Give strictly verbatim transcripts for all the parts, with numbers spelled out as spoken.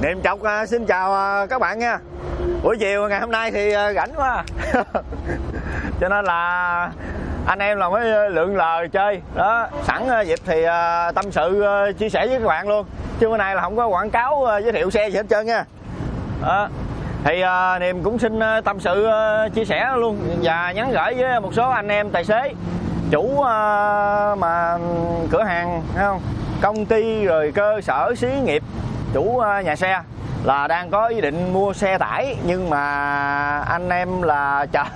Niềm Trọc uh, xin chào uh, các bạn nha. Buổi chiều ngày hôm nay thì uh, rảnh quá cho nên là anh em là mới lượn lờ chơi đó. Sẵn uh, dịp thì uh, tâm sự uh, chia sẻ với các bạn luôn, chứ bữa nay là không có quảng cáo uh, giới thiệu xe gì hết trơn nha. Đó. Thì uh, Niềm cũng xin uh, tâm sự uh, chia sẻ luôn và nhắn gửi với một số anh em tài xế, chủ uh, mà cửa hàng, thấy không, công ty rồi cơ sở xí nghiệp, chủ uh, nhà xe là đang có ý định mua xe tải, nhưng mà anh em là chờ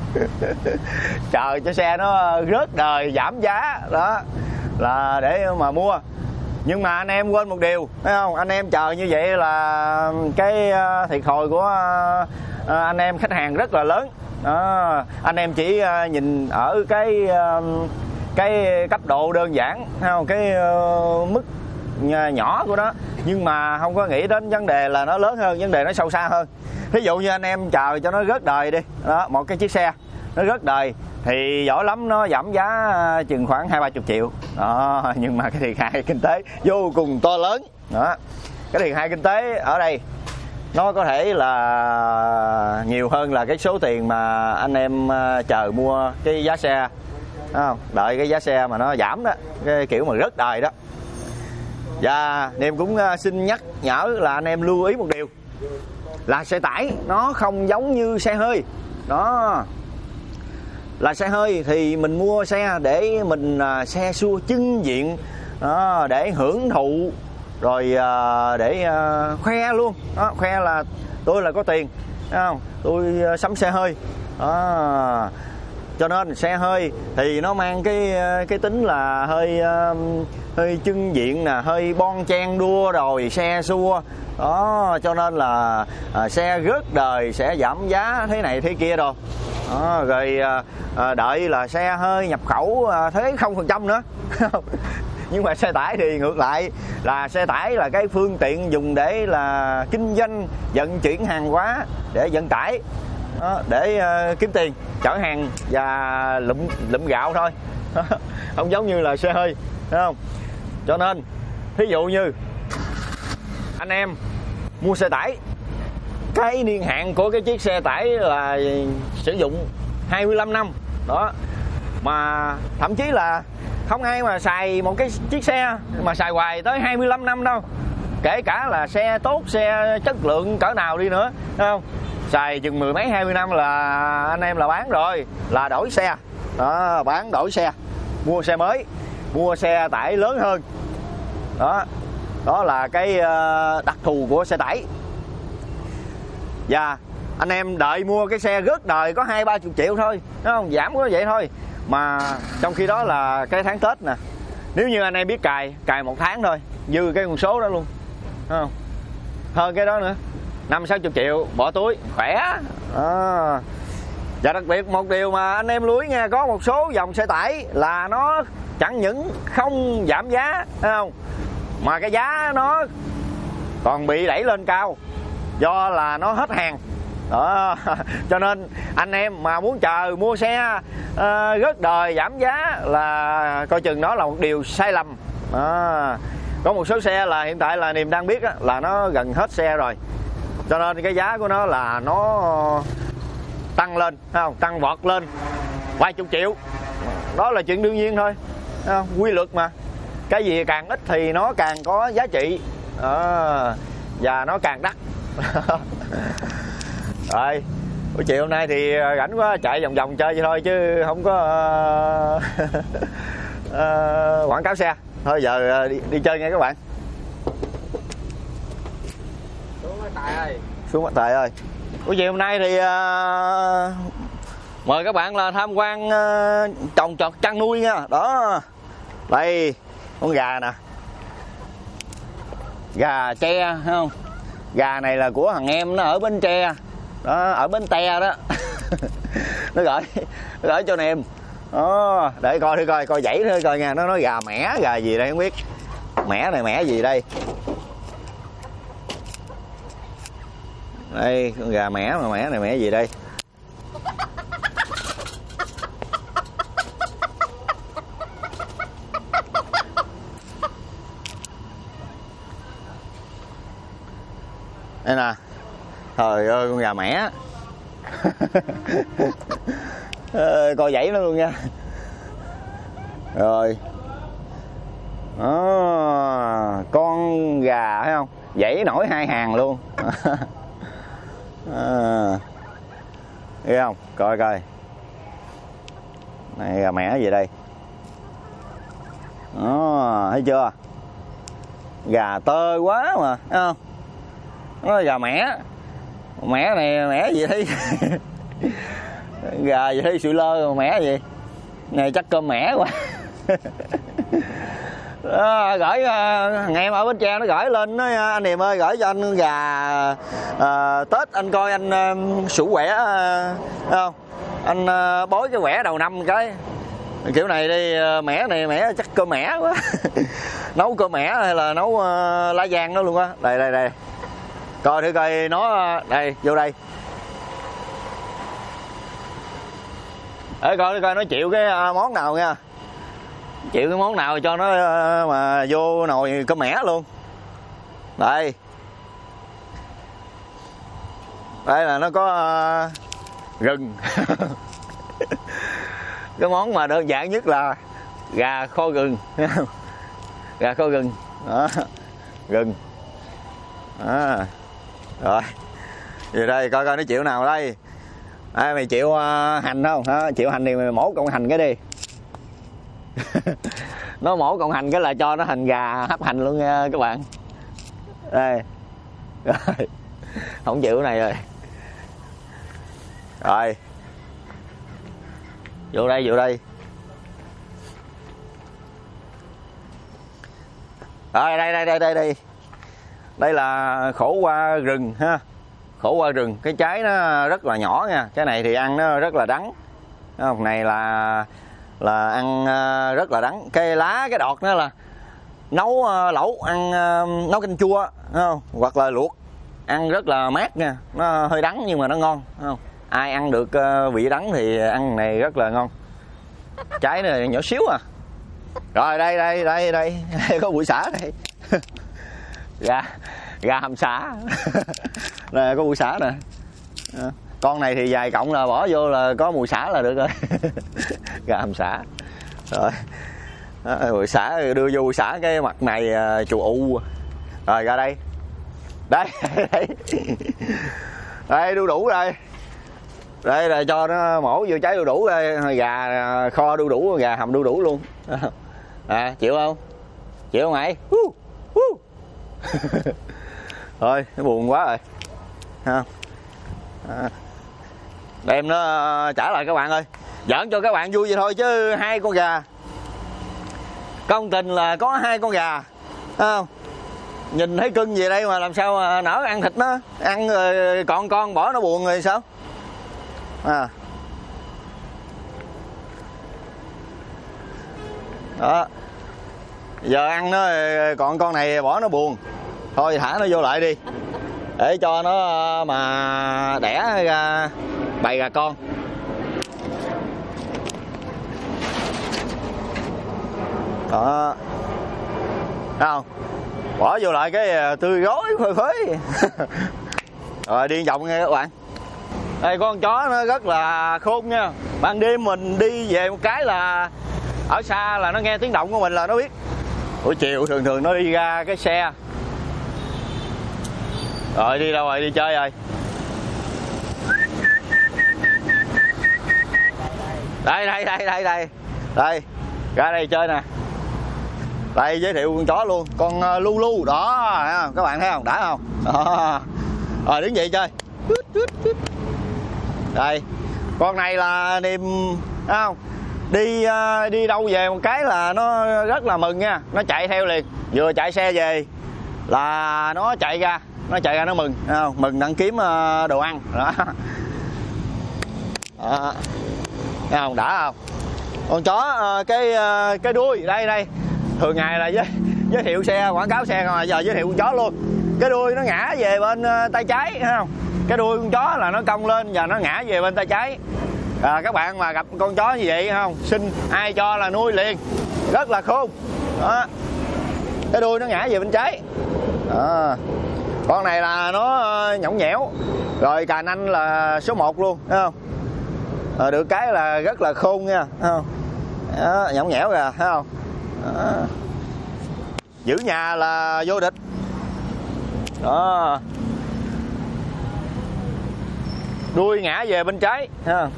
chờ cho xe nó rớt đời giảm giá đó là để mà mua. Nhưng mà anh em quên một điều, thấy không, anh em chờ như vậy là cái thiệt thòi của anh em khách hàng rất là lớn đó. Anh em chỉ nhìn ở cái cái cấp độ đơn giản, thấy không, cái mức nhỏ của nó, nhưng mà không có nghĩ đến vấn đề là nó lớn hơn, vấn đề nó sâu xa hơn. Ví dụ như anh em chờ cho nó rớt đời đi đó, một cái chiếc xe nó rớt đời thì giỏi lắm nó giảm giá chừng khoảng hai ba chục triệu đó, nhưng mà cái thiệt hại kinh tế vô cùng to lớn đó. Cái thiệt hại kinh tế ở đây nó có thể là nhiều hơn là cái số tiền mà anh em chờ mua cái giá xe, không? Đợi cái giá xe mà nó giảm đó, cái kiểu mà rớt đời đó. Và Niềm cũng xin nhắc nhở là anh em lưu ý một điều là xe tải nó không giống như xe hơi đó. Là xe hơi thì mình mua xe để mình uh, xe xua chưng diện đó, để hưởng thụ rồi uh, để uh, khoe luôn đó, khoe là tôi là có tiền, thấy không, tôi uh, sắm xe hơi đó. Cho nên xe hơi thì nó mang cái cái tính là hơi uh, hơi chưng diện nè, hơi bon chen đua rồi xe xua đó, cho nên là uh, xe rớt đời sẽ giảm giá thế này thế kia rồi đó. Rồi uh, đợi là xe hơi nhập khẩu uh, thế không phần trăm nữa nhưng mà xe tải thì ngược lại, là xe tải là cái phương tiện dùng để là kinh doanh vận chuyển hàng hóa, để vận tải đó, để uh, kiếm tiền chở hàng và lụm lụm gạo thôi không giống như là xe hơi, thấy không. Cho nên thí dụ như anh em mua xe tải, cái niên hạn của cái chiếc xe tải là sử dụng hai mươi lăm năm đó, mà thậm chí là không ai mà xài một cái chiếc xe mà xài hoài tới hai mươi lăm năm đâu, kể cả là xe tốt, xe chất lượng cỡ nào đi nữa, thấy không, xài chừng mười mấy hai mươi năm là anh em là bán rồi, là đổi xe đó, bán đổi xe, mua xe mới, mua xe tải lớn hơn đó. Đó là cái đặc thù của xe tải. Và anh em đợi mua cái xe rớt đời có hai ba chục triệu thôi, đúng không, giảm có vậy thôi. Mà trong khi đó là cái tháng Tết nè, nếu như anh em biết cài cài một tháng thôi dư cái con số đó luôn, đúng không, hơn cái đó nữa, năm sáu chục triệu bỏ túi khỏe à. Và đặc biệt một điều mà anh em lưu ý nha, có một số dòng xe tải là nó chẳng những không giảm giá, thấy không, mà cái giá nó còn bị đẩy lên cao do là nó hết hàng đó. Cho nên anh em mà muốn chờ mua xe uh, rớt đời giảm giá là coi chừng đó là một điều sai lầm đó. Có một số xe là hiện tại là Niềm đang biết á, là nó gần hết xe rồi, cho nên cái giá của nó là nó tăng lên, thấy không, tăng vọt lên vài chục triệu, đó là chuyện đương nhiên thôi, thấy không? Quy luật mà, cái gì càng ít thì nó càng có giá trị đó, và nó càng đắt rồi. Buổi chiều hôm nay thì rảnh quá chạy vòng vòng chơi vậy thôi, chứ không có uh, uh, quảng cáo xe. Thôi giờ đi, đi chơi nha các bạn. Xuống Bác Tài ơi. Xuống Bác Tài ơi. Buổi chiều hôm nay thì uh, mời các bạn là tham quan uh, trồng trọt chăn nuôi nha. Đó. Đây, con gà nè. Gà tre, thấy không? Gà này là của thằng em nó ở Bến Tre. Đó, ở Bến Tre đó. Nó gửi nó gửi cho Niềm. Đó, để coi thử coi coi dãy thôi coi nha, nó nói gà mẻ, gà gì đây không biết. Mẻ này mẻ gì đây? Đây, con gà mẻ mà mẻ này mẻ gì đây? Đây nè, trời ơi con gà mẻ. Coi dãy nó luôn nha. Rồi đó, con gà thấy không, dãy nổi hai hàng luôn. À, thấy không, coi coi này, gà mẻ gì đây đó, thấy chưa, gà tơ quá mà, thấy không, nó là gà mẻ. Mẻ này mẻ gì thấy gà gì thấy sụi lơ mà mẻ gì này, chắc cơm mẻ quá. Đó, gửi thằng em ở Bến Tre nó gửi lên nói anh Niềm ơi, gửi cho anh gà à, Tết anh coi anh uh, sủ quẻ uh, không, anh uh, bối cái quẻ đầu năm cái kiểu này đi, uh, mẻ này mẻ chắc cơm mẻ quá. Nấu cơm mẻ hay là nấu uh, lá giang đó luôn á. Đây đây đây, coi thử coi nó, đây vô đây để coi coi nó chịu cái món nào nha, chịu cái món nào cho nó mà vô nồi cơm mẻ luôn. Đây đây là nó có uh, gừng. Cái món mà đơn giản nhất là gà kho gừng. Gà kho gừng đó, gừng đó. Rồi về đây coi coi nó chịu nào đây. À, mày chịu uh, hành không hả? Chịu hành thì mày mổ con hành cái đi. Nó mổ con hành cái là cho nó hành gà hấp hành luôn nha các bạn. Đây rồi, không chịu cái này rồi. Rồi vô đây, vô đây. Rồi đây đây đây đây đây. Đây là khổ qua rừng ha. Khổ qua rừng, cái trái nó rất là nhỏ nha. Cái này thì ăn nó rất là đắng. Không, này là là ăn rất là đắng. Cái lá, cái đọt nó là nấu lẩu, ăn nấu canh chua không? Hoặc là luộc ăn rất là mát nha. Nó hơi đắng nhưng mà nó ngon không? Ai ăn được vị đắng thì ăn này rất là ngon. Trái này nhỏ xíu à. Rồi đây đây đây đây, có bụi xả đây. Gà gà hầm xả. Nè có bụi xả nè. Con này thì vài cọng là bỏ vô là có mùi xả là được rồi. Gà hầm xả. Rồi đó, bụi xả đưa vô bụi xả cái mặt này chù u. Rồi ra đây. Đây đây. Đây đu đủ đây. Đây là cho nó mổ vô trái đu đủ đây, gà kho đu đủ, gà hầm đu đủ luôn. À, chịu không? Chịu không mày? Thôi, nó buồn quá rồi. Ha. À. Đem nó trả lại các bạn ơi. Giỡn cho các bạn vui vậy thôi chứ hai con gà. Công tình là có hai con gà. Thấy không? Nhìn thấy cưng gì đây mà làm sao mà nỡ ăn thịt nó. Ăn rồi còn con bỏ nó buồn rồi sao? À. Đó. Giờ ăn nó còn con này bỏ nó buồn. Thôi thả nó vô lại đi. Để cho nó mà đẻ ra bầy gà con. Đó. Thấy không? Bỏ vô lại cái tươi gói phơi phới. Rồi đi vòng nha các bạn. Đây con chó nó rất là khôn nha. Ban đêm mình đi về một cái là ở xa là nó nghe tiếng động của mình là nó biết. Buổi chiều thường thường nó đi ra cái xe. Rồi đi đâu rồi, đi chơi rồi. Đây đây đây đây đây. Đây, ra đây chơi nè. Đây giới thiệu con chó luôn, con uh, Lulu đó, các bạn thấy không? Đã không? Đó. Rồi đứng dậy chơi. Đây, con này là Niềm, thấy không? Đi uh, đi đâu về một cái là nó rất là mừng nha, nó chạy theo liền, vừa chạy xe về là nó chạy ra, nó chạy ra nó mừng, thấy không? Mừng đang kiếm uh, đồ ăn đó. Đó. Thấy không? Đã không? Con chó uh, cái uh, cái đuôi đây đây. Thường ngày là giới, giới thiệu xe, quảng cáo xe rồi, giờ giới thiệu con chó luôn. Cái đuôi nó ngã về bên uh, tay trái, thấy không? Cái đuôi con chó là nó cong lên và nó ngã về bên tay trái. À, các bạn mà gặp con chó như vậy không, xin ai cho là nuôi liền, rất là khôn đó. Cái đuôi nó ngã về bên trái đó. Con này là nó nhõng nhẽo, rồi cà nanh là số một luôn, thấy không? À, được cái là rất là khôn nha, thấy không? Đó, nhõng nhẽo kìa, thấy không? Đó. Giữ nhà là vô địch. Đó. Đuôi ngã về bên trái, thấy không?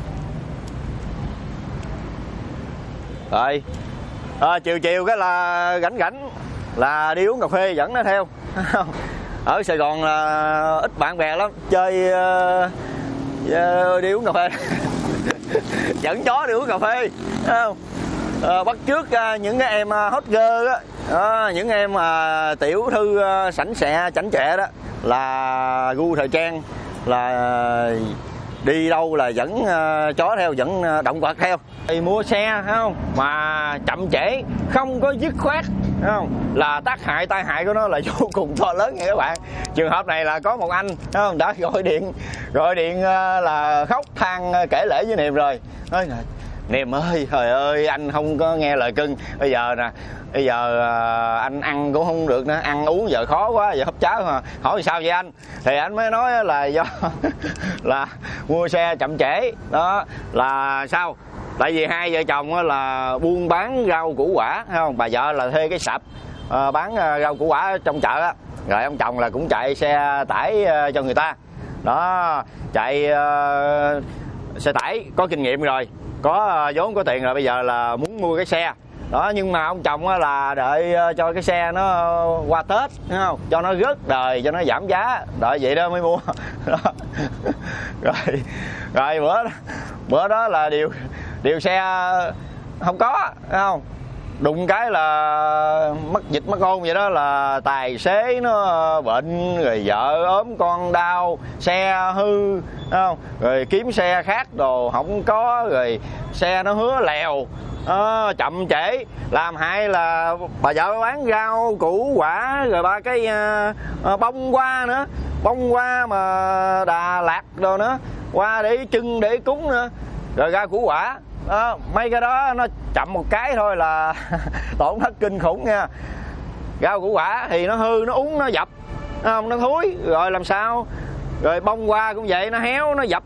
Rồi à, chiều chiều cái là rảnh rảnh là đi uống cà phê dẫn nó theo. Ở Sài Gòn là ít bạn bè lắm, chơi uh, uh, đi uống cà phê. Dẫn chó đi uống cà phê, thấy không? À, bắt chước uh, những cái em uh, hot girl á, à, những em mà uh, tiểu thư uh, sảnh sẹ chảnh chẹ đó là gu thời trang, là uh, đi đâu là dẫn uh, chó theo, dẫn uh, động vật theo. Thì mua xe, thấy không? Mà chậm trễ, không có dứt khoát, thấy không? Là tác hại, tai hại của nó là vô cùng to lớn nha các bạn. Trường hợp này là có một anh, thấy không? Đã gọi điện, gọi điện uh, là khóc than uh, kể lể với Niềm rồi. Nói là Niềm ơi, trời ơi, anh không có nghe lời cưng. Bây giờ nè, bây giờ uh, anh ăn cũng không được nữa, ăn uống giờ khó quá, giờ hấp cháo mà. Hỏi sao vậy anh? Thì anh mới nói là do là mua xe chậm trễ. Đó là sao? Tại vì hai vợ chồng là buôn bán rau củ quả, thấy không? Bà vợ là thuê cái sạp uh, bán rau củ quả trong chợ á. Rồi ông chồng là cũng chạy xe tải uh, cho người ta. Đó, chạy uh, xe tải có kinh nghiệm rồi, có uh, vốn có tiền rồi, bây giờ là muốn mua cái xe. Đó, nhưng mà ông chồng là đợi cho cái xe nó qua Tết, thấy không? Cho nó rớt đời, cho nó giảm giá, đợi vậy đó mới mua. Đó. Rồi, rồi bữa đó, bữa đó là điều điều xe không có, thấy không? Đụng cái là mất dịch mất ôn vậy đó, là tài xế nó bệnh, rồi vợ ốm con đau, xe hư, thấy không? Rồi kiếm xe khác đồ không có, rồi xe nó hứa lèo. À, chậm trễ làm hại là bà vợ bán rau củ quả, rồi ba cái uh, bông hoa nữa, bông hoa mà Đà Lạt đồ nữa, qua để trưng để cúng nữa, rồi rau củ quả. Đó, mấy cái đó nó chậm một cái thôi là tổn thất kinh khủng nha. Rau củ quả thì nó hư, nó úng, nó dập, không, nó thúi, rồi làm sao? Rồi bông hoa cũng vậy, nó héo, nó dập,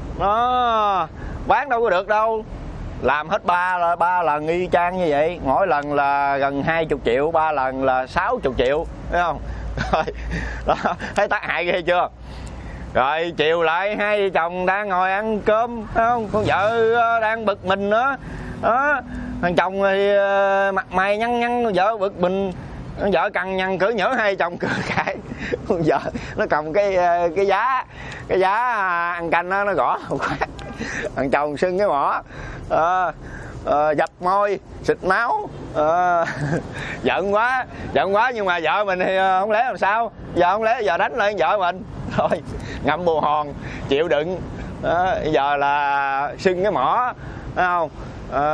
nó bán đâu có được đâu. Làm hết ba là ba lần y chang như vậy, mỗi lần là gần hai chục triệu, ba lần là sáu chục triệu, thấy không? Rồi, đó, thấy tác hại ghê chưa? Rồi chiều lại hai vợ chồng đang ngồi ăn cơm, thấy không? Con vợ đang bực mình nữa. Đó, thằng chồng thì mặt mày nhăn nhăn, con vợ bực mình, con vợ cằn nhằn cỡ nhỡ, hai chồng cười cãi. Con vợ nó cầm cái cái giá, cái giá ăn canh đó, nó gõ một phát. Thằng chồng sưng cái mỏ, à, à, dập môi, xịt máu, à, giận quá, giận quá, nhưng mà vợ mình thì không lẽ làm sao? Giờ không lẽ giờ đánh lên vợ mình, thôi ngậm bồ hòn, chịu đựng. À, giờ là sưng cái mỏ, thấy không? À,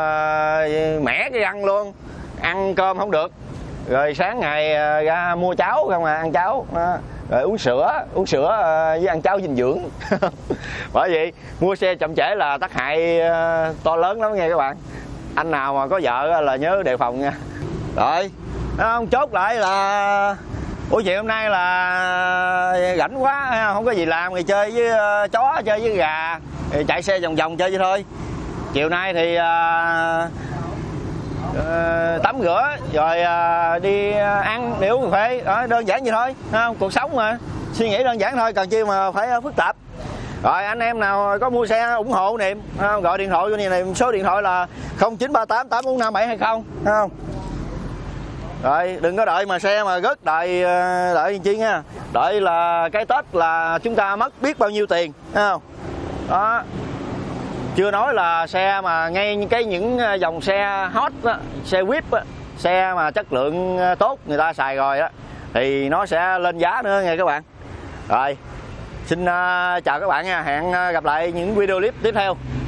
mẻ cái răng luôn, ăn cơm không được. Rồi sáng ngày ra mua cháo không à, ăn cháo. À, rồi uống sữa, uống sữa với ăn cháo dinh dưỡng. Bởi vậy mua xe chậm trễ là tác hại to lớn lắm nghe các bạn. Anh nào mà có vợ là nhớ đề phòng nha. Rồi không, chốt lại là buổi chiều hôm nay là rảnh quá, không có gì làm thì chơi với chó, chơi với gà, thì chạy xe vòng vòng chơi vậy thôi. Chiều nay thì uh, uh, tắm rửa rồi uh, đi ăn, đi uống cà phê, đó, đơn giản vậy thôi, không? Cuộc sống mà suy nghĩ đơn giản thôi, cần chi mà phải phức tạp. Rồi anh em nào có mua xe ủng hộ Niềm, không? Gọi điện thoại cho Niềm, số điện thoại là không chín ba tám tám bốn năm bảy hai không, không? Rồi đừng có đợi mà xe mà rớt đợi đợi chi nha. Đợi là cái Tết là chúng ta mất biết bao nhiêu tiền, thấy không? Đó. Chưa nói là xe mà ngay cái những dòng xe hot đó, xe víp á, xe mà chất lượng tốt người ta xài rồi á thì nó sẽ lên giá nữa nha các bạn. Rồi xin uh, chào các bạn nha, hẹn gặp lại những video clip tiếp theo.